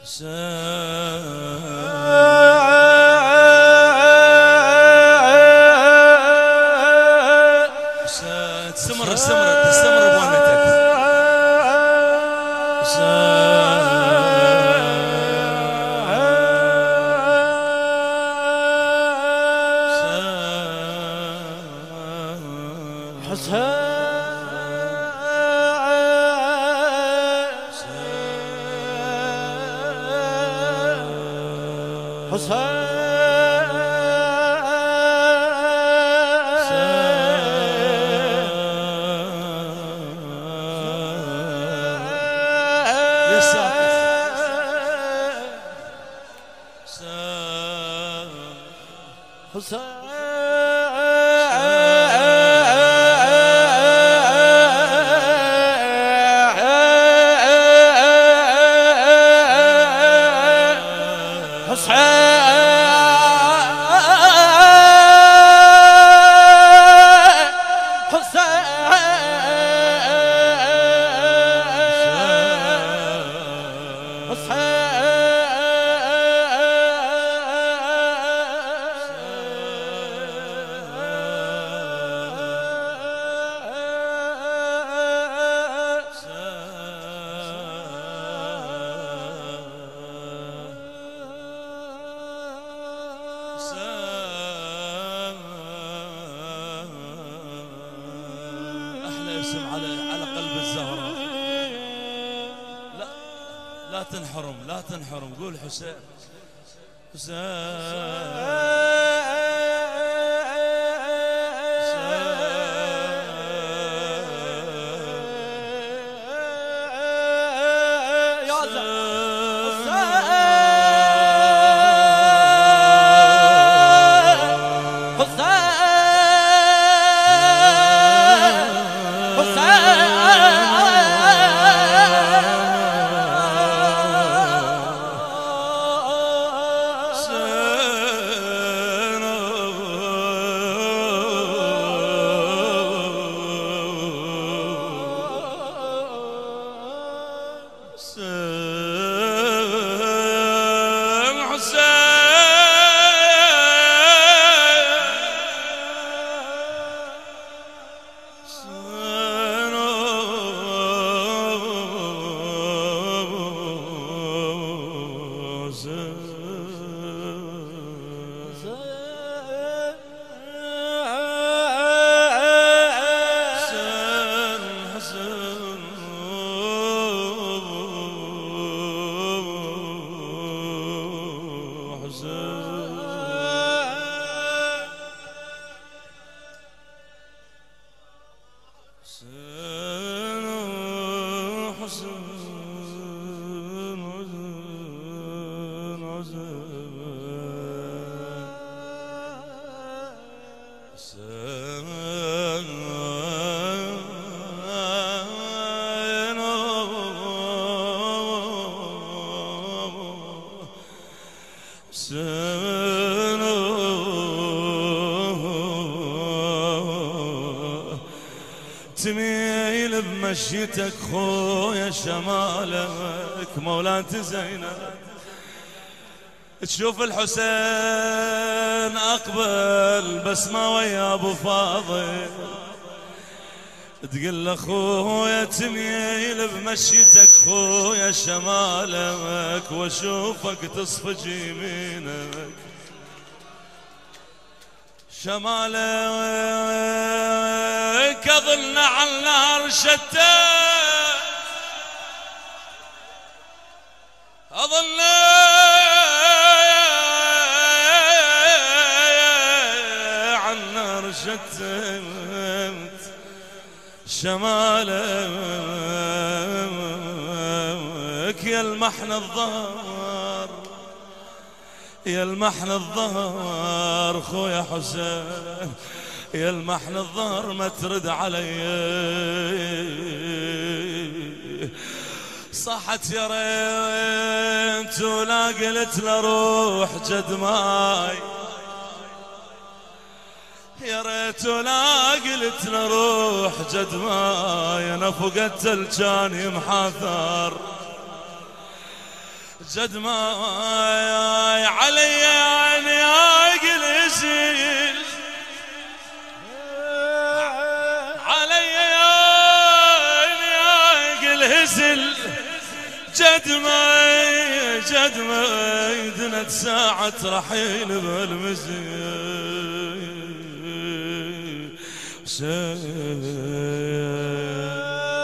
تستمر بوانتك. على قلب الزهرة. لا تنحرم، لا تنحرم. قول حسين حسين. تميل بمشيتك خويا شمالك مولاتي زينب، تشوف الحسين أقبل بس ما ويا أبو فاضل، تقول له خويا تميل بمشيتك خويا شمالك واشوفك تصفج يمينك شمالك اظن على النار شتت، اظن على النار شتت شمالك يا المحن الظهر يا المحن الظهر خويا حسين يا المحن الظهر ما ترد علي صحت يا ريت ولا قلت لروح جد ماي يا ريت ولا قلت لروح جد ماي انا فقدت الجاني محاثر جد ما علي يعني اجلسل علي يعني اجلسل جد ما يدنت ساعة رحيل بالمزي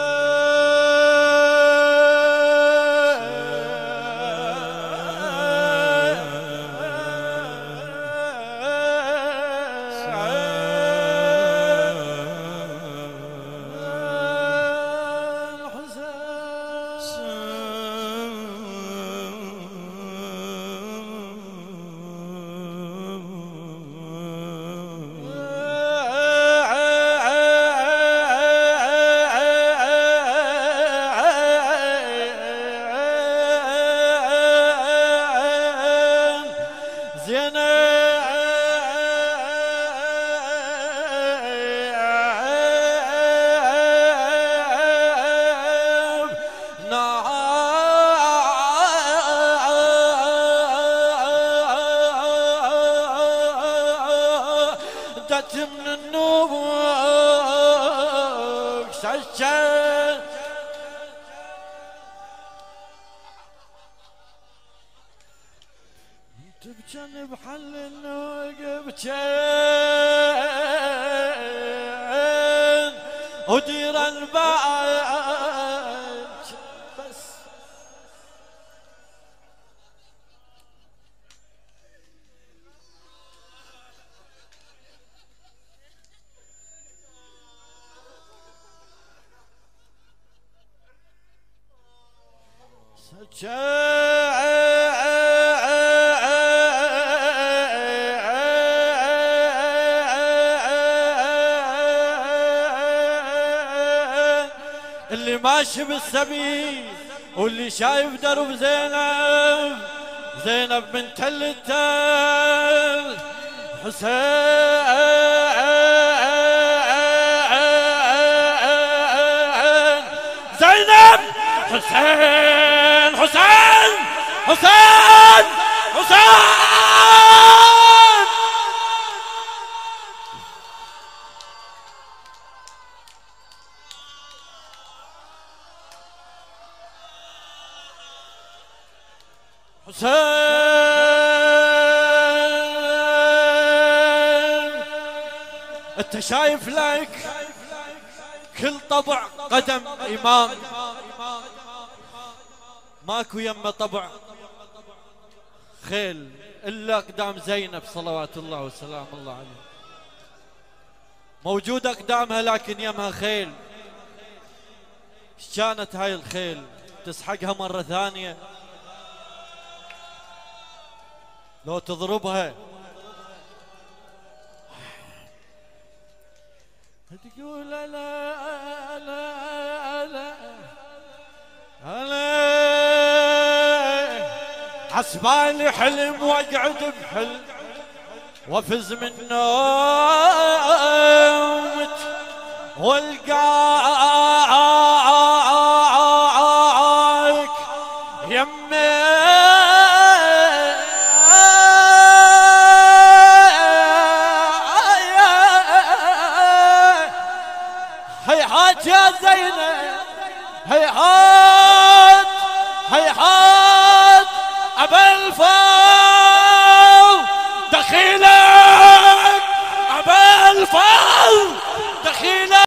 من النوق سجل تبجن بحل النوق بجن ودير الباج بس اللي ماشي بالسبيل واللي شايف درب زينب بنت التل حسين زينب حسين حسين حسين حسين حسين انت شايف لك كل طبع قدم امام ماكو يمه طبع خيل الا اقدام زينب صلوات الله وسلام الله عليه موجوده اقدامها لكن يمها خيل. ايش كانت هاي الخيل تسحقها مره ثانيه لو تضربها تقول لا لا لا لا حسبالي حلم واقعد بحلم وافز من نومت والقاك يمي هيهات يا زينب هيهات هيهات أبا الفضل دخيلك أبا الفضل دخيلك.